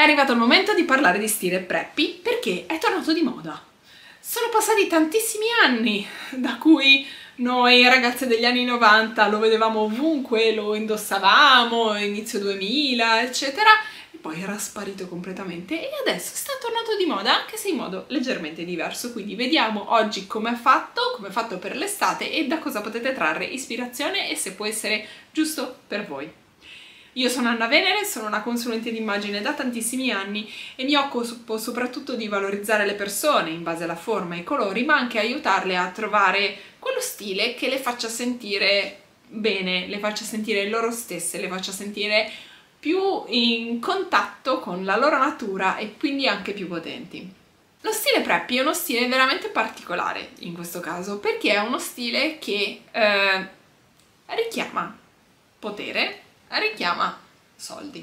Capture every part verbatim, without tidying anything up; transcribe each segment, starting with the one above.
arrivato il momento di parlare di stile preppy perché è tornato di moda. Sono passati tantissimi anni da cui noi ragazze degli anni novanta lo vedevamo ovunque, lo indossavamo, inizio duemila, eccetera, e poi era sparito completamente e adesso sta tornato di moda, anche se in modo leggermente diverso. Quindi vediamo oggi come è fatto, come è fatto per l'estate e da cosa potete trarre ispirazione e se può essere giusto per voi. Io sono Anna Venere, sono una consulente d'immagine da tantissimi anni e mi occupo soprattutto di valorizzare le persone in base alla forma e ai colori, ma anche aiutarle a trovare quello stile che le faccia sentire bene, le faccia sentire loro stesse, le faccia sentire più in contatto con la loro natura e quindi anche più potenti. Lo stile preppy è uno stile veramente particolare in questo caso, perché è uno stile che eh, richiama potere, richiama soldi.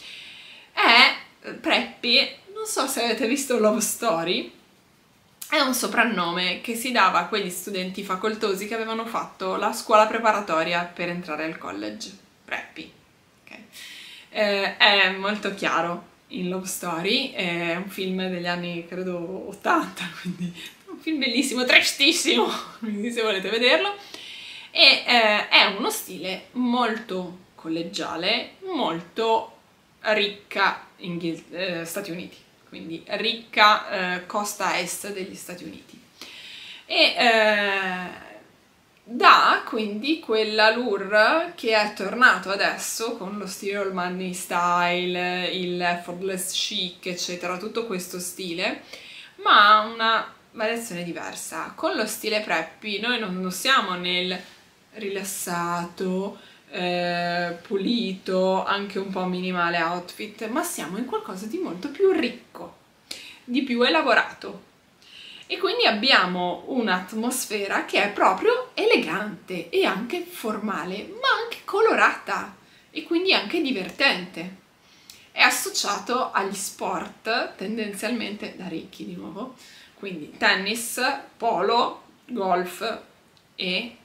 È preppy, non so se avete visto Love Story, è un soprannome che si dava a quegli studenti facoltosi che avevano fatto la scuola preparatoria per entrare al college. Preppy. Okay. Eh, è molto chiaro in Love Story, è un film degli anni credo ottanta, quindi un film bellissimo, trashissimo, quindi se volete vederlo. E eh, è uno stile molto collegiale, molto ricca in eh, Stati Uniti, quindi ricca eh, costa est degli Stati Uniti, e eh, dà quindi quell'allure che è tornato adesso con lo stile all money style, il effortless chic, eccetera, tutto questo stile, ma ha una variazione diversa. Con lo stile preppy noi non siamo nel rilassato, Eh, pulito, anche un po' minimale outfit, ma siamo in qualcosa di molto più ricco, di più elaborato, e quindi abbiamo un'atmosfera che è proprio elegante e anche formale, ma anche colorata e quindi anche divertente. È associato agli sport tendenzialmente da ricchi di nuovo, quindi tennis, polo, golf e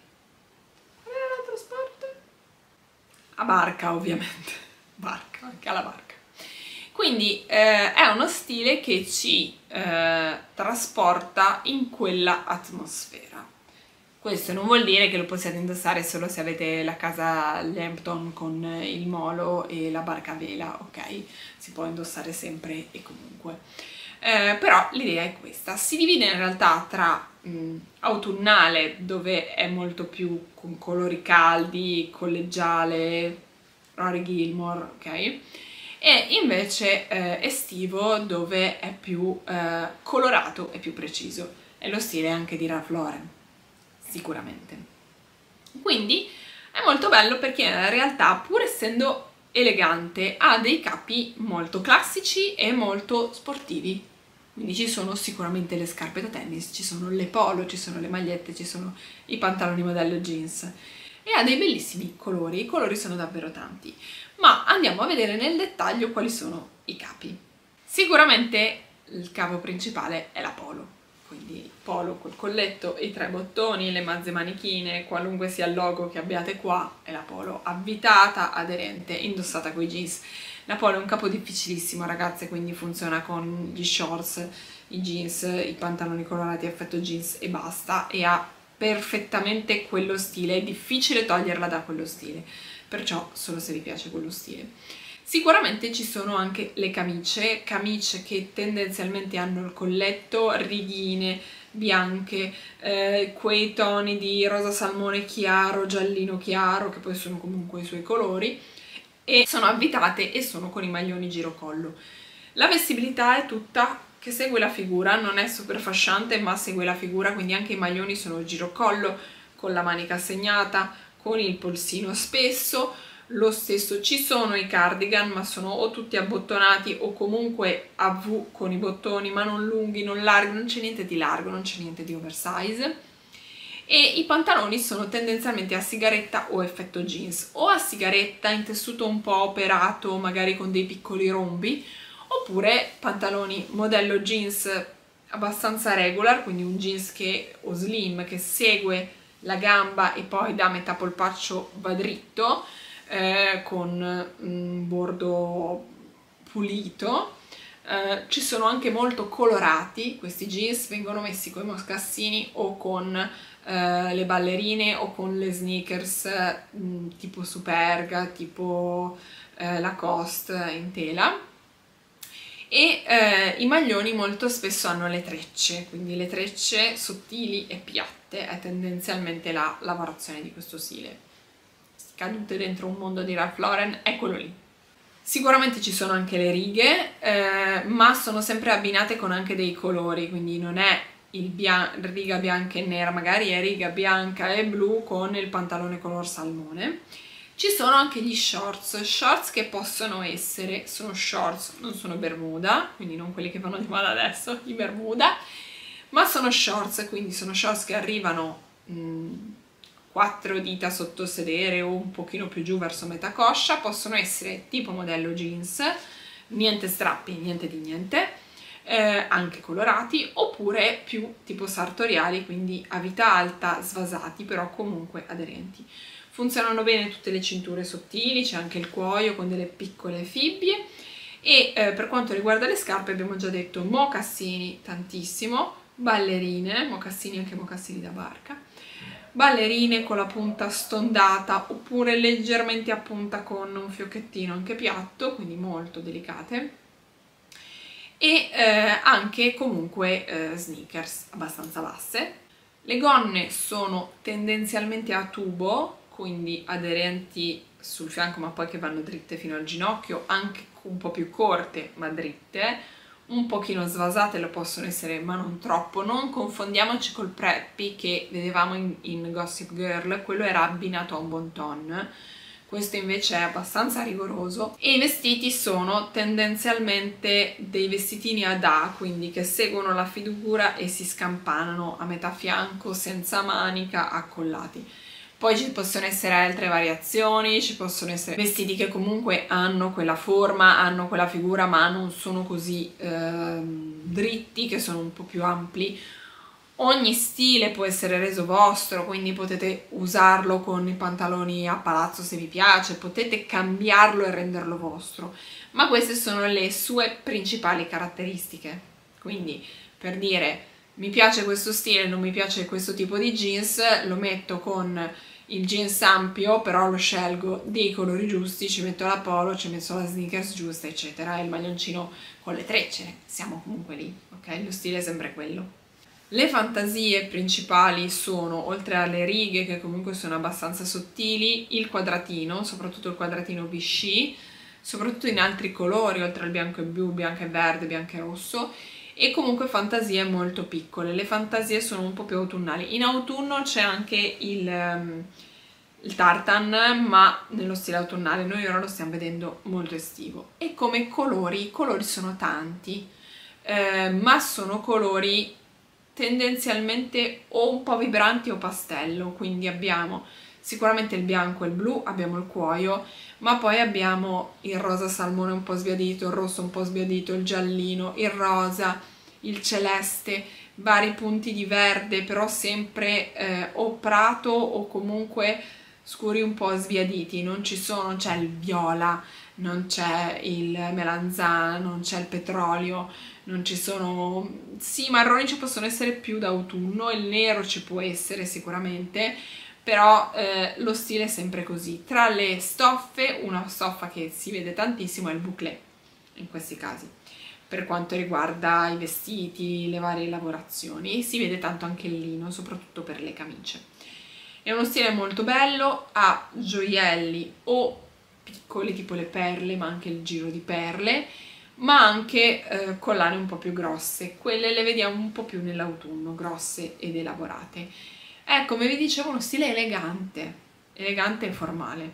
a barca, ovviamente, barca, anche alla barca. Quindi eh, è uno stile che ci eh, trasporta in quella atmosfera. Questo non vuol dire che lo possiate indossare solo se avete la casa Lambton con il molo e la barca a vela, ok? Si può indossare sempre e comunque. Eh, però l'idea è questa. Si divide in realtà tra mh, autunnale, dove è molto più con colori caldi, collegiale, Rory Gilmore, ok? E invece eh, estivo, dove è più eh, colorato e più preciso. È lo stile anche di Ralph Lauren, sicuramente. Quindi è molto bello perché in realtà, pur essendo elegante, ha dei capi molto classici e molto sportivi. Quindi ci sono sicuramente le scarpe da tennis, ci sono le polo, ci sono le magliette, ci sono i pantaloni modello jeans, e ha dei bellissimi colori. I colori sono davvero tanti, ma andiamo a vedere nel dettaglio quali sono i capi. Sicuramente il capo principale è la polo, quindi il polo col colletto e i tre bottoni, le mazze manichine, qualunque sia il logo che abbiate qua, è la polo avvitata, aderente, indossata coi jeans. La polo è un capo difficilissimo, ragazze, quindi funziona con gli shorts, i jeans, i pantaloni colorati effetto jeans e basta, e ha perfettamente quello stile. È difficile toglierla da quello stile, perciò solo se vi piace quello stile. Sicuramente ci sono anche le camicie, camicie che tendenzialmente hanno il colletto, righine bianche, eh, quei toni di rosa salmone chiaro, giallino chiaro, che poi sono comunque i suoi colori, e sono avvitate e sono con i maglioni girocollo. La vestibilità è tutta che segue la figura, non è super fasciante ma segue la figura, quindi anche i maglioni sono girocollo, con la manica segnata, con il polsino spesso. Lo stesso ci sono i cardigan, ma sono o tutti abbottonati o comunque a V con i bottoni, ma non lunghi, non larghi, non c'è niente di largo, non c'è niente di oversize. E i pantaloni sono tendenzialmente a sigaretta o effetto jeans, o a sigaretta in tessuto un po' operato, magari con dei piccoli rombi, oppure pantaloni modello jeans abbastanza regular, quindi un jeans che, o slim, che segue la gamba e poi da metà polpaccio va dritto, eh, con un bordo pulito, Uh, ci sono anche molto colorati, questi jeans vengono messi con i mocassini o con uh, le ballerine o con le sneakers uh, tipo Superga, tipo uh, Lacoste in tela, e uh, i maglioni molto spesso hanno le trecce, quindi le trecce sottili e piatte, è tendenzialmente la lavorazione di questo stile. Cadute dentro un mondo di Ralph Lauren, eccolo lì. Sicuramente ci sono anche le righe, eh, ma sono sempre abbinate con anche dei colori, quindi non è il bian- riga bianca e nera, magari è riga bianca e blu con il pantalone color salmone. Ci sono anche gli shorts, shorts che possono essere, sono shorts, non sono bermuda, quindi non quelli che vanno di moda adesso, i bermuda, ma sono shorts, quindi sono shorts che arrivano mh, quattro dita sotto sedere o un pochino più giù verso metà coscia, possono essere tipo modello jeans, niente strappi, niente di niente, eh, anche colorati, oppure più tipo sartoriali, quindi a vita alta, svasati, però comunque aderenti. Funzionano bene tutte le cinture sottili, c'è anche il cuoio con delle piccole fibbie, e eh, per quanto riguarda le scarpe abbiamo già detto mocassini tantissimo, ballerine, mocassini anche mocassini da barca, ballerine con la punta stondata oppure leggermente a punta con un fiocchettino anche piatto, quindi molto delicate, e eh, anche comunque eh, sneakers abbastanza basse. Le gonne sono tendenzialmente a tubo, quindi aderenti sul fianco ma poi che vanno dritte fino al ginocchio, anche un po' più corte ma dritte, un pochino svasate lo possono essere ma non troppo. Non confondiamoci col preppy che vedevamo in, in Gossip Girl, quello era abbinato a un bon ton, questo invece è abbastanza rigoroso. E i vestiti sono tendenzialmente dei vestitini ad A, quindi che seguono la figura e si scampanano a metà fianco, senza manica, accollati. Poi ci possono essere altre variazioni, ci possono essere vestiti che comunque hanno quella forma, hanno quella figura, ma non sono così eh, dritti, che sono un po' più ampli. Ogni stile può essere reso vostro, quindi potete usarlo con i pantaloni a palazzo se vi piace, potete cambiarlo e renderlo vostro, ma queste sono le sue principali caratteristiche. Quindi, per dire, mi piace questo stile, non mi piace questo tipo di jeans, lo metto con il jeans ampio, però lo scelgo dei colori giusti, ci metto la polo, ci metto la sneakers giusta, eccetera, e il maglioncino con le trecce, siamo comunque lì, ok? Lo stile è sempre quello. Le fantasie principali sono, oltre alle righe che comunque sono abbastanza sottili, il quadratino, soprattutto il quadratino Vichy, soprattutto in altri colori, oltre al bianco e blu, bianco e verde, bianco e rosso, e comunque fantasie molto piccole. Le fantasie sono un po' più autunnali. In autunno c'è anche il, um, il tartan, ma nello stile autunnale. Noi ora lo stiamo vedendo molto estivo. E come colori, i colori sono tanti, eh, ma sono colori tendenzialmente o un po' vibranti o pastello, quindi abbiamo sicuramente il bianco e il blu, abbiamo il cuoio, ma poi abbiamo il rosa salmone un po' sbiadito, il rosso un po' sbiadito, il giallino, il rosa, il celeste, vari punti di verde, però sempre eh, o prato o comunque scuri un po' sbiaditi. Non ci sono, c'è il viola, non c'è il melanzana, non c'è il petrolio, non ci sono, sì, i marroni ci possono essere più d'autunno, il nero ci può essere sicuramente, però eh, lo stile è sempre così. Tra le stoffe, una stoffa che si vede tantissimo è il bouclé, in questi casi, per quanto riguarda i vestiti, le varie lavorazioni, e si vede tanto anche il lino, soprattutto per le camicie. È uno stile molto bello, ha gioielli o piccoli tipo le perle, ma anche il giro di perle, ma anche eh, collane un po' più grosse, quelle le vediamo un po' più nell'autunno, grosse ed elaborate. È, come vi dicevo, uno stile elegante, elegante e formale.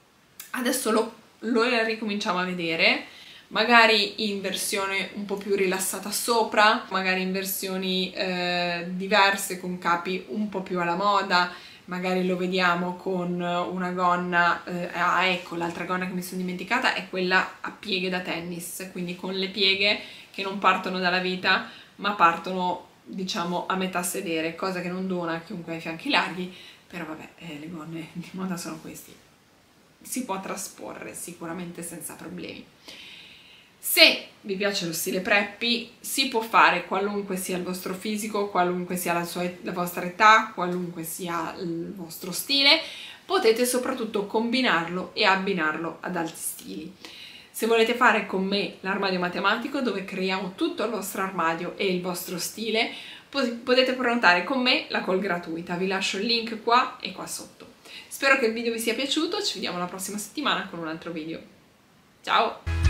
Adesso lo, lo ricominciamo a vedere, magari in versione un po' più rilassata sopra, magari in versioni eh, diverse con capi un po' più alla moda, magari lo vediamo con una gonna, eh, ah ecco, l'altra gonna che mi sono dimenticata è quella a pieghe da tennis, quindi con le pieghe che non partono dalla vita ma partono, diciamo, a metà sedere, cosa che non dona a chiunque ha i fianchi larghi, però vabbè, eh, le gonne di moda sono questi, si può trasporre sicuramente senza problemi. Se vi piace lo stile preppy, si può fare qualunque sia il vostro fisico, qualunque sia la, sua, la vostra età, qualunque sia il vostro stile, potete soprattutto combinarlo e abbinarlo ad altri stili. Se volete fare con me l'armadio matematico, dove creiamo tutto il vostro armadio e il vostro stile, potete prenotare con me la call gratuita. Vi lascio il link qua e qua sotto. Spero che il video vi sia piaciuto, ci vediamo la prossima settimana con un altro video. Ciao!